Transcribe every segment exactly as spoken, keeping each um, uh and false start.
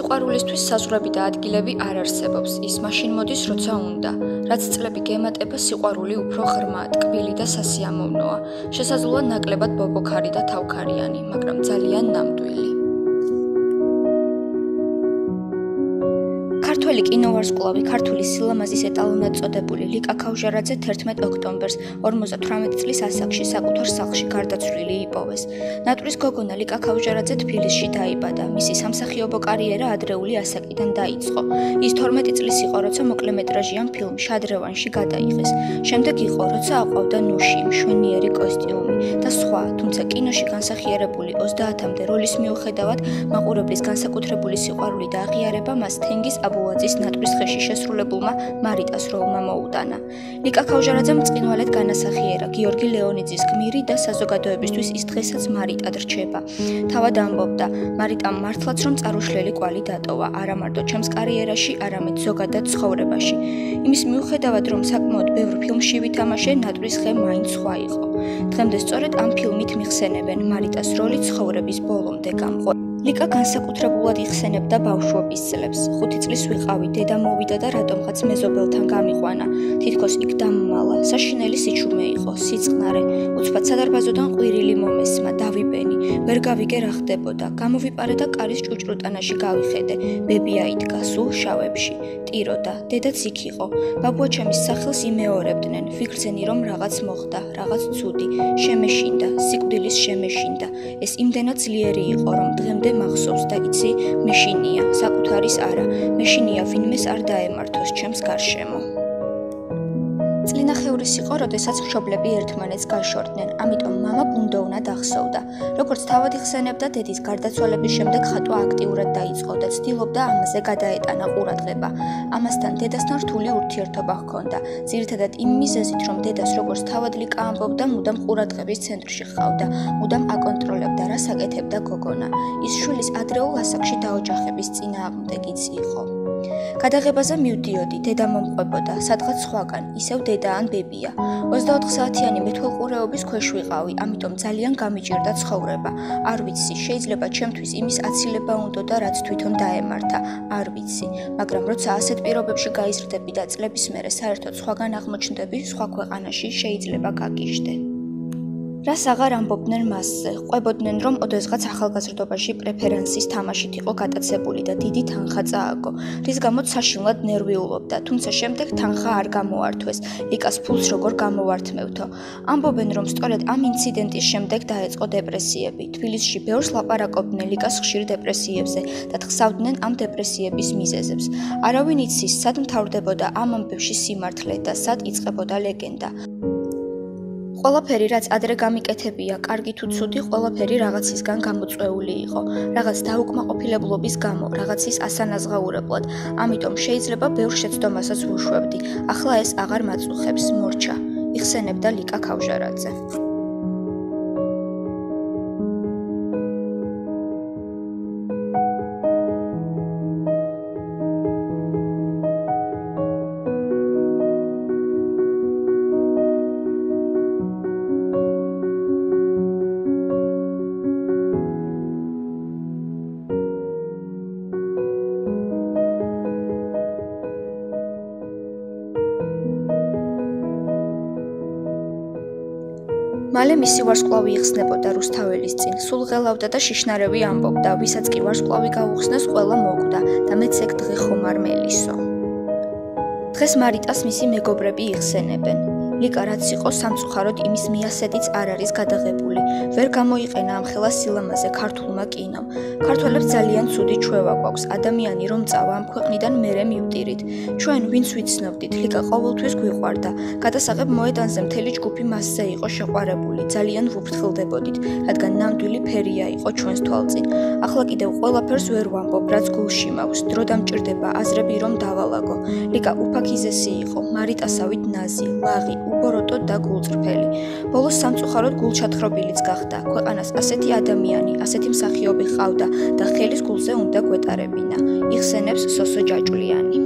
სიყვარულისთვის საზღვრები და ადგილები არ არსებობს, ის მაშინ მოდის, როცა უნდა. რაც წლები გემატება, სიყვარული უფრო ღრმა, ტკბილი და სასიამოვნოა. შესაძლოა ნაკლებად ბობოქარი და თავქარიანი, მაგრამ ძალიან ნამდვილი. ქართველი კინოვარსკვლავი, ქართული სილამაზის ეტალონად წოდებული ლიკა ქავჟარაძე თერთმეტ ოქტომბერს ორმოცდათვრამეტ წლის ასაკში საკუთარ სახლში გარდაცვლილი იპოვეს. ნატვრის გოგონა ლიკა ქავჟარაძე თბილისში დაიბადა. მისი სამსახიობო კარიერა ადრეული ასაკიდან დაიწყო. ის თორმეტი წლის იყო, როცა მოკლემეტრაჟიან ფილმ შადრევანში გადაიღეს. შემდეგ იყო, როცა აყვავდა ნუში, მშვენიერი კოსტიუმი და სხვა, თუმცა კინოში განსახიერებული ოცდაათამდე როლის მიუხედავად, მაყურებლის განსაკუთრებული სიყვარული და აღიარება მას თენგიზ აბულაძის ნატვრის ხეში შესრულებულმა მარიტას როლმა მოუტანა. ლიკა ქავჟარაძემ ბრწყინვალედ განასახიერა გიორგი ლეონიძის გმირი და საზოგადოებისთვის ის დღესაც მარიტად რჩება. თავად ამბობდა, მარიტამ მართლაც რომ წარუშლელი კვალი დატოვა, არა მარტო ჩემს კარიერაში, არამედ ზოგადად ცხოვრებაში. იმის მიუხედავად, რომ საკმაოდ ბევრ ფილმში ვითამაშე, ნატვრის ხე მაინც სხვა იყო. დღემდე სწორედ ამ ფილმით მიხსენებენ მარიტას როლი ცხოვრების ბოლომდე გამყო. ლიკა განსაკუთრებულად იხსენებდა ბავშვობის წლებს. ხუთი წლის ვიყავი, დედა მოვიდა და რატომღაც მეზობელთან გამიყვანა. თითქოს იქ დამმალა. საშინელი სიჩუმე იყო, სიწყნარე. უცბად სადარბაზოდან ყვირილი მომესმა, დავიბენი. ვერ გავიგე რა ხდებოდა. გამოვიპარე და კარის ჭუჭრუტანაში გავიხედე. ბებია იდგა სულ შავებში. ტიროდა. დედაც იქ იყო. ბაბუაჩემის სახელს იმეორებდნენ. ვიგრძენი რომ რაღაც მოხდა, რაღაც ცუდი. შემეშინდა, სიკვდილის შემეშინდა. ეს იმდენად ძლიერი იყო, რომ დღემდე მახსოვს და იცი, მეშინია, საკუთარის არა, მეშინია ვინმეს არ დაემართოს ჩემს გარშემო. წლინახევრის იყო, როდესაც მშობლები ერთმანეთს გაშორდნენ, ამიტომ მამა ბუნდოვნად ახსოვდა. როგორც თავად იხსენებდა, დედის გარდაცვალების შემდეგ ხატვა აქტიურად დაიწყო და ცდილობდა ამაზე გადაეტანა ყურადღება. ამასთან დედასთან რთული ურთიერთობა ჰქონდა, ძირითადად იმ მიზეზით, რომ დედას როგორც თავად ლიკა ამბობდა, მუდამ ყურადღების ცენტრში ჰყავდა, მუდამ აკონტროლებდა, რას აკეთებდა გოგონა. ის შვილის ადრეულ ასაკში დაოჯახების წინააღმდეგიც იყო. გადაღებაზე მივდიოდი, დედა მომყვებოდა, სადღაც სხვაგან, ისევ დედა ან ბებია. ოცდაოთხ საათიანი მეთვალყურეობის ქვეშ ვიყავი, ამიტომ ძალიან გამიჭირდა ცხოვრება. არ ვიცი, შეიძლება ჩემთვის იმის აცილება უნდოდა, რაც თვითონ დაემართა, არ ვიცი, მაგრამ როცა ასეთ პირობებში გაიზრდები და წლების მერე საერთოდ სხვაგან აღმოჩნდები, სხვა ქვეყანაში შეიძლება გაგიჟდე. რას აღარ ამბობდნენ მასზე, ყვებოდნენ, რომ ოდესღაც ახალგაზრდობაში პრეფერენსის თამაშით იყო გატაცებული და დიდი თანხა წააგო, რის გამოც საშინლად ნერვიულობდა, თუმცა შემდეგ თანხა არ გამოართვეს, ლიკას ფულს როგორ გამოვართმევთო. ამბობენ, რომ სწორედ ამ ინციდენტის შემდეგ დაეწყო დეპრესიები. თბილისში ბევრს ლაპარაკობდნენ ლიკას ხშირ დეპრესიებზე და თხზავდნენ ამ დეპრესიების მიზეზებს. არავინ იცის, სად მთავრდებოდა ამ ამბებში სიმართლე და სად იწყებოდა ლეგენდა. ყველაფერი, რაც ადრე გამიკეთებია, კარგი თუ ცუდი, ყველაფერი რაღაცისგან გამოწვეული იყო, რაღაც დაუკმაყოფილებლობის გამო, რაღაცის ასანაზღაურებლად. ამიტომ შეიძლება ბევრ შეცდომასაც ვუშვებდი. ახლა ეს აღარ მაწუხებს, მორჩა. იხსენებდა ლიკა ქავჟარაძე. მალე მისი ვარსკვლავი იხსნებოდა რუსთაველის წინ, სულ ღელავდა და შიშნარევი ამბობდა, ვისაც კი ვარსკვლავი გაუხსნეს, ყველა მოკვდა და მეც ეგ დღე ხომ არ მელისო. დღეს მარიტას მისი მეგობრები იხსენებენ. ლიკა რაც იყო, სამწუხაროდ იმის მიასედიც არ არის გადაღებული. ვერ გამოიყენა ამხელა სილამაზე ქართულმა კინომ. ქართველებს ძალიან ცუდი ჩვევა გვაქვს, ადამიანი რომ წავა ამ ქვეყნიდან მერე მივტირით. ჩვენ ვინც ვიცნობდით, ლიკა ყოველთვის გვიყვარდა. გადასაღებ მოედანზე მთელი ჯგუფი მასზე იყო შეყვარებული, ძალიან ვუფრთხილდებოდით, რადგან ნამდვილი ფერია იყო ჩვენს თვალწინ. ახლა კიდევ ყველაფერს ვერ ვამბობ, რაც გულში მაქვს, დრო დამჭირდება აზრები რომ დავალაგო. ლიკა უფაქიზესი იყო, მარიტასავით ნაზი, ლაღი, უბოროტო და გულწრფელი. ბოლოს სამწუხაროდ გულჩათხრობილიც გახდა. ქვეყანას ასეთი ადამიანი, ასეთი მსახიობი ჰყავდა და ხელის გულზე უნდა გვეტარებინა. იხსენებს სოსო ჯაჭვლიანი.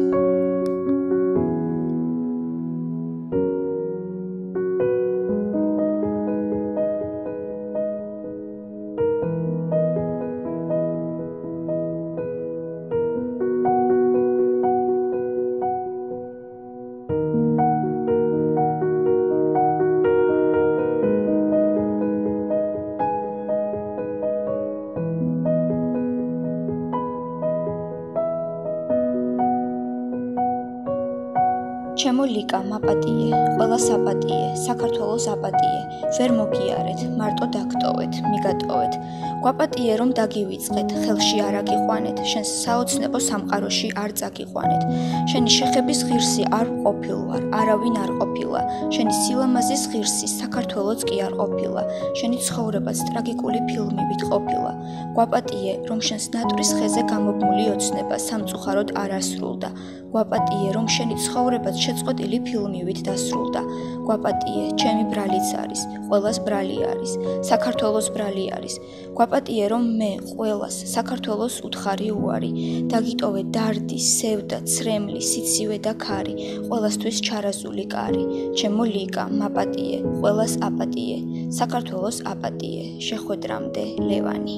ჩემო ლიკა მაპატიე, ყველა საპატიე, საქართველოს აპატიე, ვერ მოგიარეთ, მარტო დაგტოვეთ, მიგატოვეთ. გვაპატიე რომ დაგივიწყეთ, ხელში არ აგიყვანეთ, შენს საოცნებო სამყაროში არ წაგიყვანეთ. შენი შეხების ღირსი არ ყოფილ ვარ, არავინ არ ყოფილა. შენი სილამაზის ღირსი საქართველოც კი არ ყოფილა. შენი ცხოვრებაც ტრაგიკული ფილმივით ყოფილა. გვაპატიე რომ შენს ნატვრის ხეზე გამოგმული ოცნება სამწუხაროდ არ ასრულდა. გვაპატიე რომ შენი ცხოვრებაც შეწყვეტილი ფილმივით დასრულდა. გვაპატიე, ჩემი ბრალიც არის, ყველას ბრალი არის, საქართველოს ბრალი არის. გვაპატიე რომ მე ყველას საქართველოს უთხარი უარი, დაგიტოვე დარდი, სევდა, ცრემლი, სიცივე და ქარი, ყველასთვის ჩარაზული კარი. ჩემო ლიკა, მაპატიე, ყველას აპატიე, საქართველოს აპატიე, შეხვედრამდე ლევანი.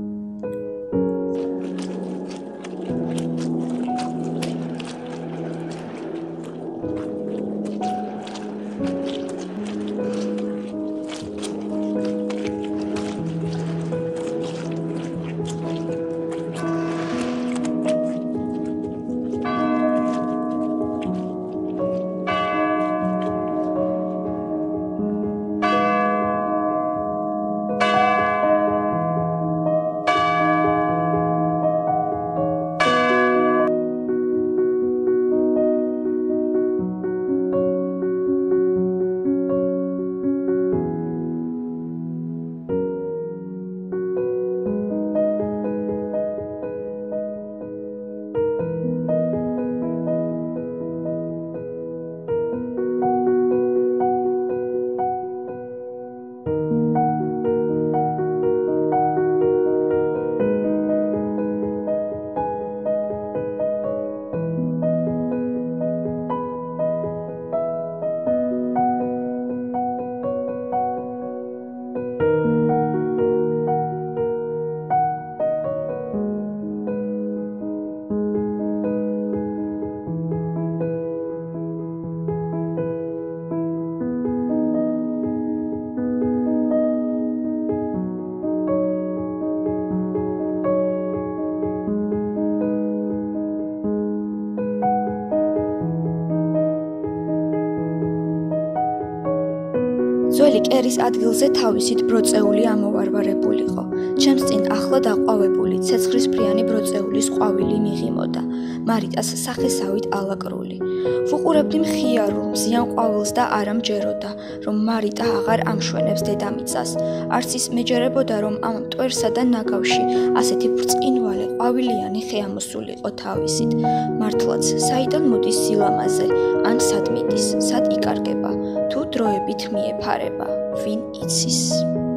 ძველი კერის ადგილზე თავისით ბროწეული ამოვარვარებულიყო. ჩემს წინ ახლა დაყვავებული ცეცხლისფრიანი ბროწეულის ყვავილი მიღიმოდა, მარიტას სახესავით ალაკრული. ვუყურებდი მხიარულ მზიან ყვავილს და არა მჯეროდა, რომ მარიტა აღარ ამშვენებს დედამიწას. არც ის მეჯერებოდა, რომ ამ მტვერსა და ნაგავში ასეთი ბრწყინვალე ყვავილიანი ხე ამოსულიყო თავისით. მართლაც, საიდან მოდის სილამაზე, ან სად მიდის, სად იკარგება, თუ დროებით მიეფარება, ვინ იცის.